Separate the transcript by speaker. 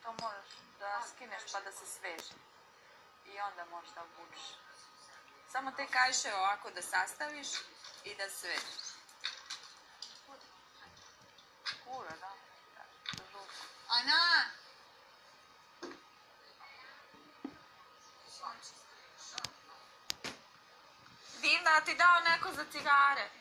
Speaker 1: To moraš da skineš pa da se sveže. I onda možeš da obučeš. Samo te kaiše ovako da sastaviš i da svežeš. Kura, da. Ana! Divna, ti dao neko za cigare.